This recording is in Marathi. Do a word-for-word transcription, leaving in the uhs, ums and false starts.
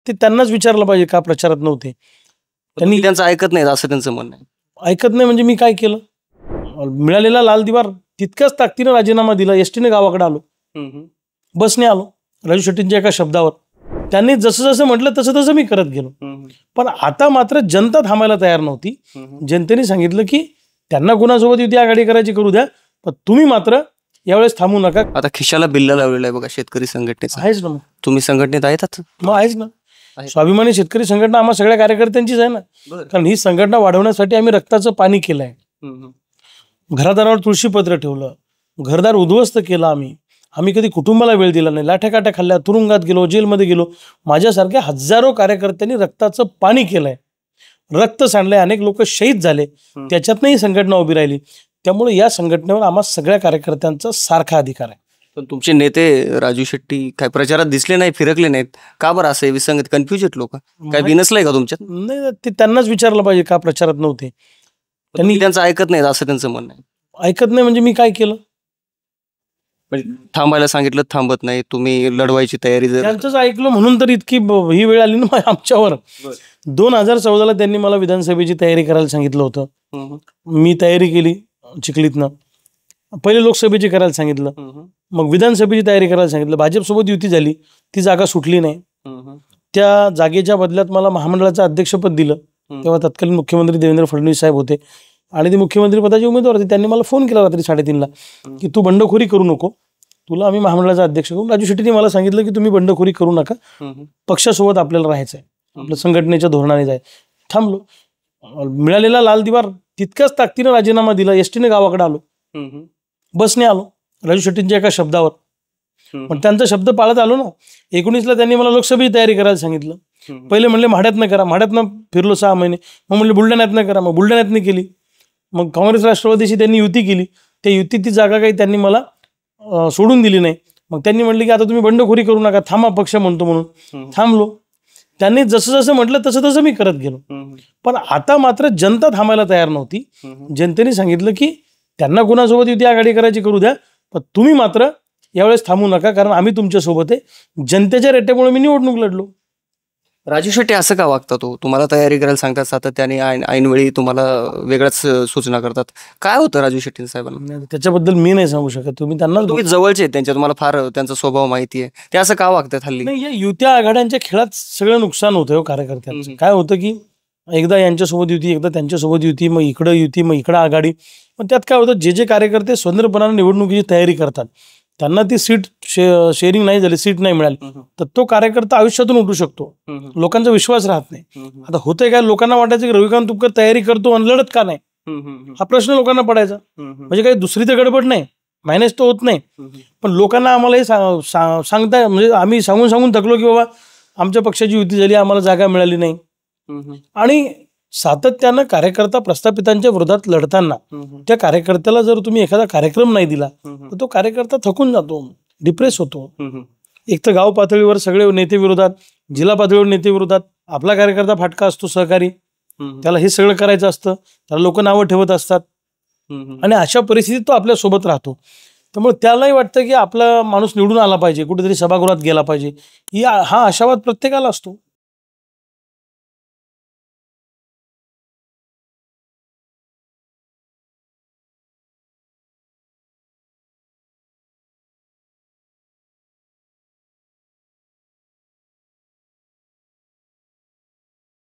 ते त्यांनाच विचारलं पाहिजे का प्रचारात नव्हते. त्यांनी त्यांचं ऐकत नाही असं त्यांचं म्हणणं आहे. ऐकत नाही म्हणजे मी काय केलं? मिळालेला लाल दिवार तितक्याच ताकदीनं राजीनामा दिला. एसटीने गावाकडे आलो, बसने आलो राजू शेट्टींच्या एका शब्दावर. त्यांनी जसं जसं म्हटलं तसं तसं मी करत गेलो. पण आता मात्र जनता थांबायला तयार नव्हती. जनतेने सांगितलं की त्यांना कुणासोबत युती आघाडी करायची करू द्या, पण तुम्ही मात्र यावेळेस थांबू नका. आता खिशाला बिल्ला लावलेला आहे बघा शेतकरी संघटनेचा. आहेच ना. मग तुम्ही संघटनेत आहेत? मग आहेच ना. स्वाभिमानी शेतकरी संघटना आम्हा सगळ्या कार्यकर्त्यांचीच आहे ना. कारण ही संघटना वाढवण्यासाठी आम्ही रक्ताचं पाणी केलंय. घरादारावर तुळशीपत्र ठेवलं, घरदार उद्ध्वस्त केलं. आम्ही आम्ही कधी कुटुंबाला वेळ दिला नाही. लाठ्याकाठ्या खाल्ल्या, तुरुंगात गेलो, जेलमध्ये गेलो. माझ्यासारख्या हजारो कार्यकर्त्यांनी रक्ताचं पाणी केलंय, रक्त सांडलंय, अनेक लोक शहीद झाले. त्याच्यातनंही संघटना उभी राहिली. त्यामुळे या संघटनेवर आम्हा सगळ्या कार्यकर्त्यांचा सारखा अधिकार आहे. पण तुमचे नेते राजू शेट्टी काय प्रचारात दिसले नाही, फिरकले नाहीत का बरं? असं विसंगत कन्फ्युज आहेत लोक. काय बिनसलंय का तुमच्यात? नाही, ते त्यांनाच विचारलं पाहिजे का प्रचारात नव्हते. त्यांनी त्यांचं ऐकत नाही असं त्यांचं म्हणणं आहे. ऐकत नाही म्हणजे मी काय केलं? म्हणजे थांबायला सांगितलं, थांबत नाही. तुम्ही लढवायची तयारी जर त्यांचंच ऐकलं म्हणून तर इतकी ही वेळ आली ना आमच्यावर. दोन हजार चौदाला त्यांनी मला विधानसभेची तयारी करायला सांगितलं होतं. मी तयारी केली चिखलीतनं. पहिले लोकसभेची करायला सांगितलं, मग विधानसभेची तयारी करायला सांगितलं. भाजपसोबत युती झाली, ती जागा सुटली नाही. त्या जागेच्या बदल्यात मला महामंडळाचं अध्यक्षपद दिलं. तेव्हा तत्कालीन मुख्यमंत्री देवेंद्र फडणवीस साहेब होते आणि ते मुख्यमंत्री पदाचे उमेदवार होते. त्यांनी मला फोन केला रात्री साडेतीनला की तू बंडखोरी करू नको, तुला आम्ही महामंडळाचा अध्यक्ष करू. राजू शेट्टीने मला सांगितलं की तुम्ही बंडखोरी करू नका, पक्षासोबत आपल्याला राहायचं आहे, आपल्या संघटनेच्या धोरणाने जाय. थांबलो. मिळालेला लाल दिवार तितक्याच ताकदीनं राजीनामा दिला. एसटीने गावाकडे आलो, बसने आलो राजू शेट्टींच्या एका शब्दावर. पण त्यांचा शब्द पाळत आलो ना. एकोणीसला त्यांनी मला लोकसभेची तयारी करायला सांगितलं. पहिले म्हणले म्हाड्यातनं करा, म्हाड्यातनं फिरलो सहा महिने. मग म्हणले बुलढाण्यातनं करा, मग बुलढाण्यातनं केली. मग काँग्रेस राष्ट्रवादीशी त्यांनी युती केली. त्या युतीत ती जागा काही त्यांनी मला सोडून दिली नाही. मग त्यांनी म्हटलं की आता तुम्ही बंडखोरी करू नका, थांबा, पक्ष म्हणतो म्हणून. थांबलो. त्यांनी जसं जसं म्हटलं तसं तसं मी करत गेलो. पण आता मात्र जनता थांबायला तयार नव्हती. जनतेने सांगितलं की त्यांना कुणासोबत युती आघाडी करायची करू द्या, पण तुम्ही मात्र यावेळेस थांबू नका, कारण आम्ही तुमच्यासोबत आहे. जनतेच्या रेट्यामुळे मी निवडणूक लढलो. राजू शेट्टी असं का वागतात? तो तुम्हाला तयारी करायला सांगतात सातत्याने, ऐन ऐनवेळी तुम्हाला वेगळ्याच सूचना करतात. काय होतं राजू शेट्टी साहेबांना? त्याच्याबद्दल मी नाही सांगू शकत. तुम्ही त्यांना, तुम्ही जवळचे आहेत त्यांच्या, तुम्हाला फार त्यांचा स्वभाव माहिती आहे. ते असं का वागतात हल्ली? नाही, या युत्या आघाड्यांच्या खेळात सगळं नुकसान होतं हो कार्यकर्त्यांचं. काय होतं की एकदा यांच्यासोबत युती, एकदा त्यांच्यासोबत युती, मग इकडं युती, मग इकडं आघाडी. पण त्यात काय होतं, जे जे कार्यकर्ते स्वतंत्रपणाने निवडणुकीची तयारी करतात त्यांना ती सीट शे शेअरिंग नाही झाली, सीट नाही मिळाली, तर तो कार्यकर्ता आयुष्यातून उठू शकतो. लोकांचा विश्वास राहत नाही. आता होतंय काय, लोकांना वाटायचं की रविकांत तुपकर तयारी करतो आणि लढत का नाही, हा प्रश्न लोकांना पडायचा. म्हणजे काही दुसरी तर गडबड नाही, मॅनेज तर होत नाही. पण लोकांना आम्हाला हे सांगता, म्हणजे आम्ही सांगून सांगून थकलो की बाबा आमच्या पक्षाची युती झाली, आम्हाला जागा मिळाली नाही. आणि सातत्यानं कार्यकर्ता प्रस्थापितांच्या विरोधात लढताना त्या कार्यकर्त्याला जर तुम्ही एखादा कार्यक्रम नाही दिला तर तो कार्यकर्ता थकून जातो, डिप्रेस होतो. एक तर गाव पातळीवर सगळे नेते विरोधात, जिल्हा पातळीवर नेते विरोधात, आपला कार्यकर्ता फाटका असतो सहकारी, त्याला हे सगळं करायचं असतं, त्याला लोक नावं ठेवत असतात. आणि अशा परिस्थितीत तो आपल्या सोबत राहतो. त्यामुळे त्यालाही वाटतं की आपला माणूस निवडून आला पाहिजे, कुठेतरी सभागृहात गेला पाहिजे. हा आशावाद प्रत्येकाला असतो.